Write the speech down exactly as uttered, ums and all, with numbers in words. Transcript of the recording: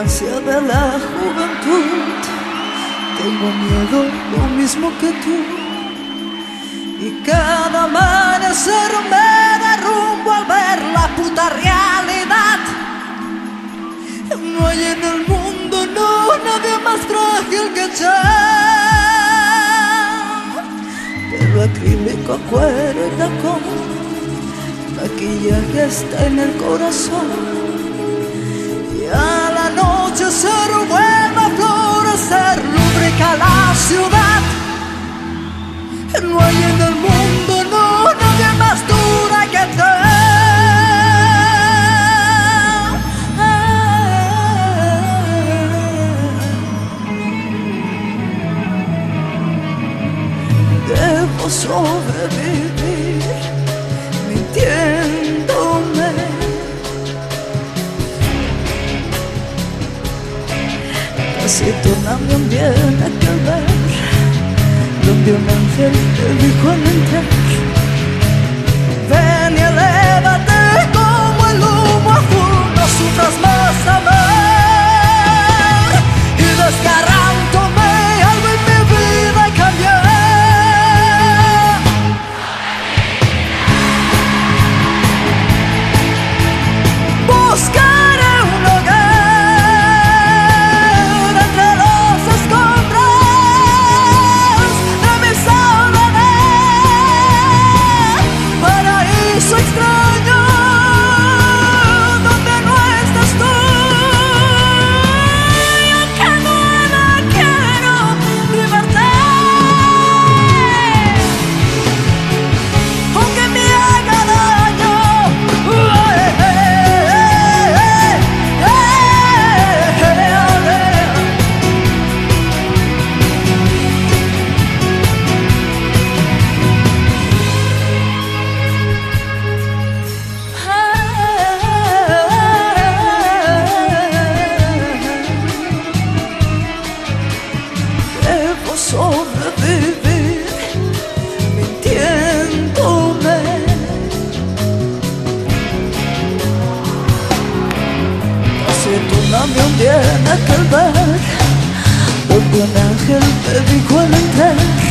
ansia de la juventud. Tengo miedo lo mismo que tú, y cada amanecer me derrumbo al ver la puta realidad. No hay en el mundo, no, nadie más frágil que yo. Pelo acrílico, cuero y tacón, maquillaje está en el corazón. Y a la noche se vuelve a florecer, lubrica la ciudad. No hay en el mundo, no, nadie más dura que tú. Debo sobrevivir mintiéndome. Casi tornando un bien aquel ver donde un ángel te dijo al entrar: ven y elévate como el humo azul, no sufras más, amor. Y desgarrándome algo en mi vida cambió. Buscaré un hogar entre los escombros de mi soledad, paraíso extraño donde no estás tú. Yo que nada quiero libertad, aunque me haga daño. Debo sobrevivir mintiéndome. Casi tornarme un día en aquel bar donde un ángel me dijo al entrar: